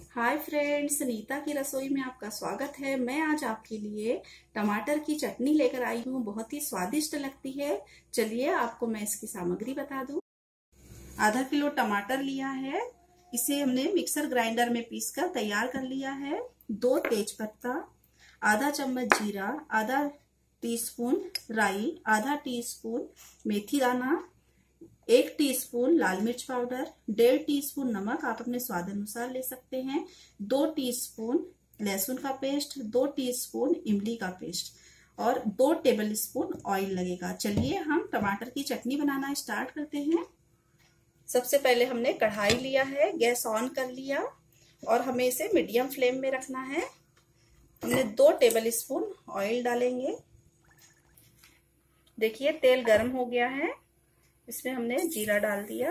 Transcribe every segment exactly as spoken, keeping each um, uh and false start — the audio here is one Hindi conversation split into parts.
हाय फ्रेंड्स, नीता की रसोई में आपका स्वागत है। मैं आज आपके लिए टमाटर की चटनी लेकर आई हूँ। बहुत ही स्वादिष्ट लगती है। चलिए आपको मैं इसकी सामग्री बता दूं। आधा किलो टमाटर लिया है, इसे हमने मिक्सर ग्राइंडर में पीसकर तैयार कर लिया है। दो तेज पत्ता, आधा चम्मच जीरा, आधा टीस्पून राई, आधा टीस्पून मेथी दाना, एक टीस्पून लाल मिर्च पाउडर, डेढ़ टीस्पून नमक आप अपने स्वाद अनुसार ले सकते हैं, दो टीस्पून लहसुन का पेस्ट, दो टीस्पून इमली का पेस्ट और दो टेबल स्पून ऑयल लगेगा। चलिए हम टमाटर की चटनी बनाना स्टार्ट करते हैं। सबसे पहले हमने कढ़ाई लिया है, गैस ऑन कर लिया और हमें इसे मीडियम फ्लेम में रखना है। हमने दो टेबल स्पून ऑयल डालेंगे। देखिए तेल गर्म हो गया है। इसमें हमने जीरा डाल दिया,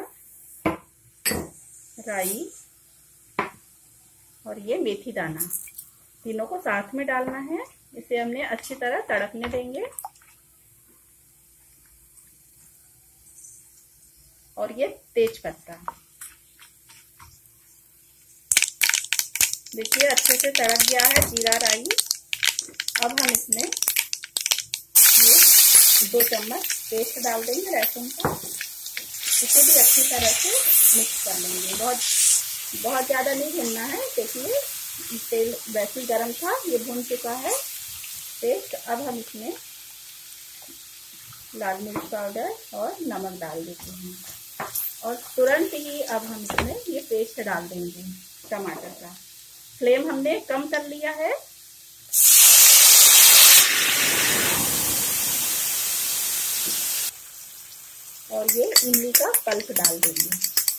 राई और ये मेथी दाना, तीनों को साथ में डालना है। इसे हमने अच्छी तरह तड़कने देंगे। और ये तेज पत्ता, देखिए अच्छे से तड़क गया है जीरा राई। अब हम इसमें ये दो चम्मच पेस्ट डाल देंगे लहसुन का। इसे भी अच्छी तरह से मिक्स कर लेंगे। बहुत बहुत ज्यादा नहीं भूनना है। देखिए तेल वैसे ही गर्म था, ये भून चुका है पेस्ट। अब हम इसमें लाल मिर्च पाउडर और नमक डाल देते हैं और तुरंत ही अब हम इसमें ये पेस्ट डाल देंगे टमाटर का। फ्लेम हमने कम कर लिया है। और ये इमली का पल्प डाल देंगे।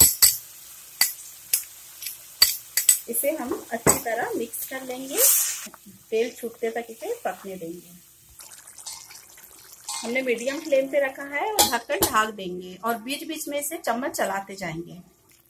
इसे हम अच्छी तरह मिक्स कर लेंगे। तेल छूटते तक इसे पकने देंगे। हमने मीडियम फ्लेम पे रखा है और ढक्कन ढक देंगे और बीच बीच में इसे चम्मच चलाते जाएंगे।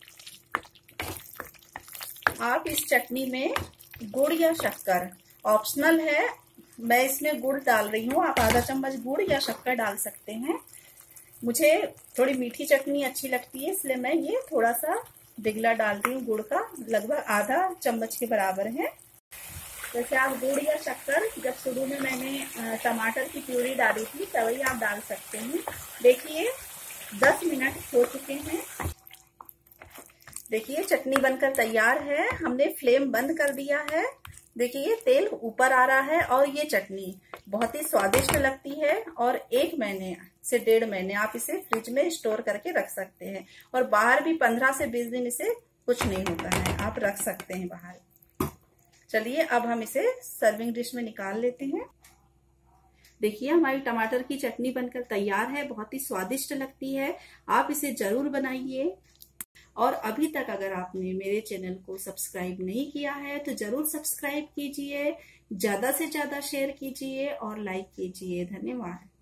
आप इस चटनी में गुड़ या शक्कर ऑप्शनल है, मैं इसमें गुड़ डाल रही हूँ। आप आधा चम्मच गुड़ या शक्कर डाल सकते हैं। मुझे थोड़ी मीठी चटनी अच्छी लगती है, इसलिए मैं ये थोड़ा सा दिगला डाल रही हूँ गुड़ का, लगभग आधा चम्मच के बराबर है। जैसे आप गुड़ या शक्कर, जब शुरू में मैंने टमाटर की प्यूरी डाली थी तभी आप डाल सकते हैं। देखिए दस मिनट हो चुके हैं। देखिए चटनी बनकर तैयार है। हमने फ्लेम बंद कर दिया है। देखिए तेल ऊपर आ रहा है और ये चटनी बहुत ही स्वादिष्ट लगती है और एक महीने से डेढ़ महीने आप इसे फ्रिज में स्टोर करके रख सकते हैं और बाहर भी पंद्रह से बीस दिन इसे कुछ नहीं होता है, आप रख सकते हैं बाहर। चलिए अब हम इसे सर्विंग डिश में निकाल लेते हैं। देखिए हमारी टमाटर की चटनी बनकर तैयार है। बहुत ही स्वादिष्ट लगती है, आप इसे जरूर बनाइए। और अभी तक अगर आपने मेरे चैनल को सब्सक्राइब नहीं किया है तो जरूर सब्सक्राइब कीजिए, ज्यादा से ज्यादा शेयर कीजिए और लाइक कीजिए। धन्यवाद।